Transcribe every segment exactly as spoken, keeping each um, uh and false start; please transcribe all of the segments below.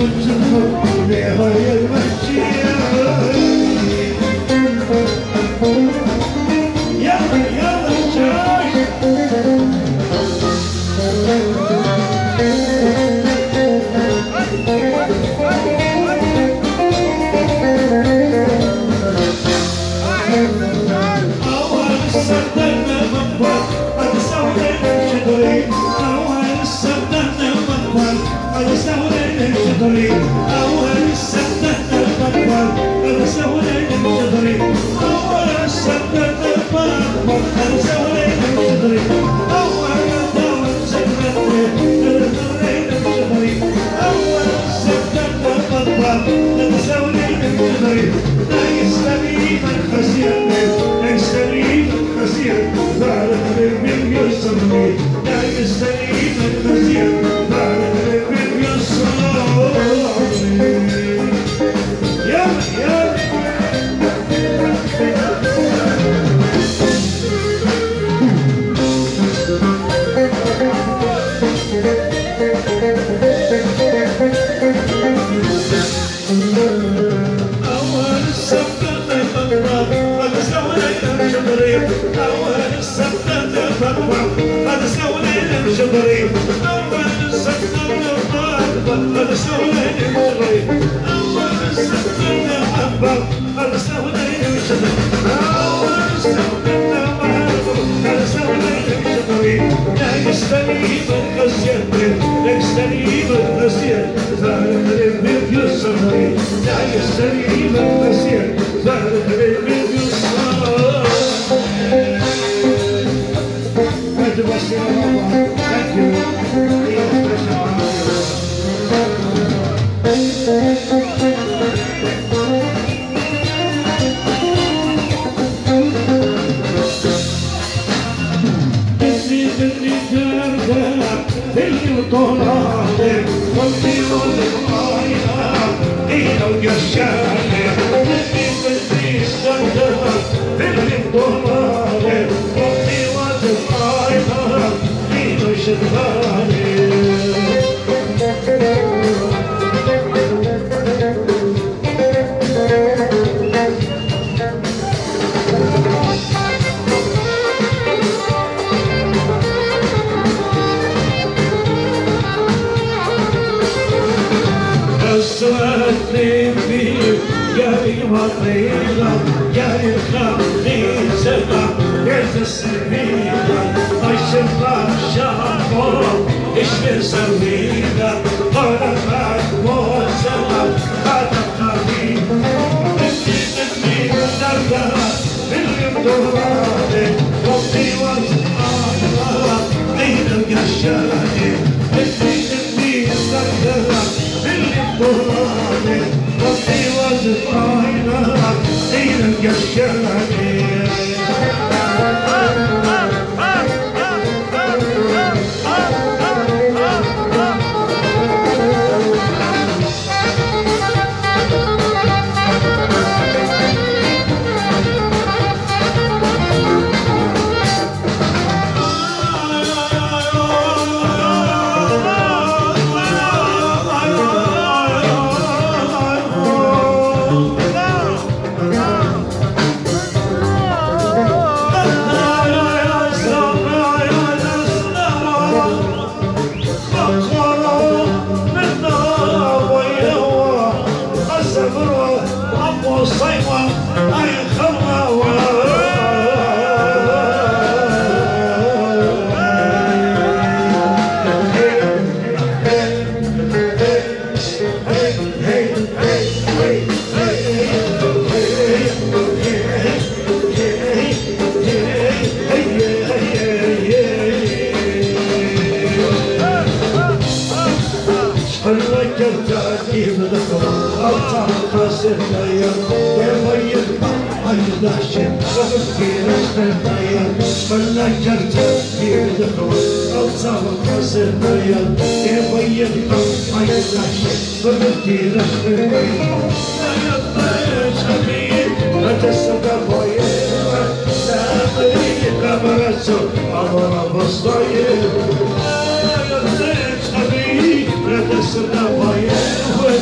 لا تسرنا وياه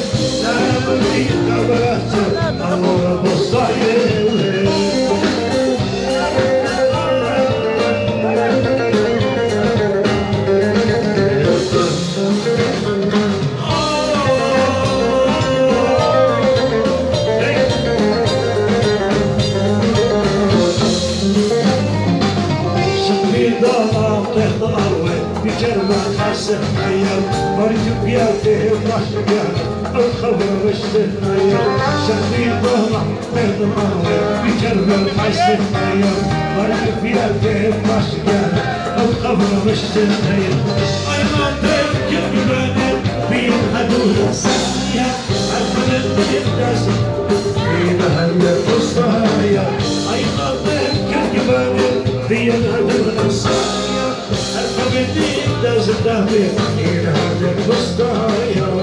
السحايا مرجو بياته وضحكة الخبر والسحايا شغلي ظهره بضمانه بجرب السحايا مرجو بياته وضحكة الخبر والسحايا أنا تركب بني في الحدود السحايا البلد يدرس في مهل القصايا أيضا تركب بني في الحدود السحايا البلد يدرس الدهبي في مهل القصايا.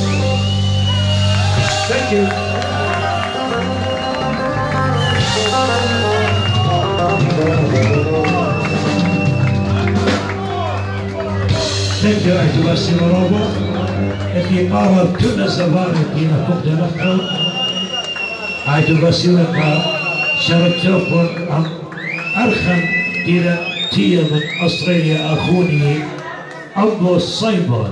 Thank you. Thank you, Ajwa Simarova. If you are to the Savannah, you know, put the laptop. Ajwa Simarova, شاركتكم أرخم إلى تيا من أستراليا أخوني أبو الصيبان.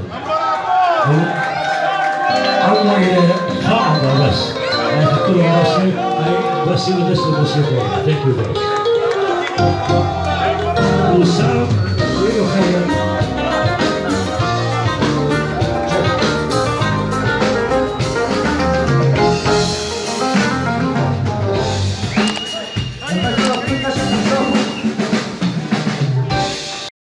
الله إلى خاطر بس. أنا كل راسي بس يلبس الموسيقى. Thank you guys.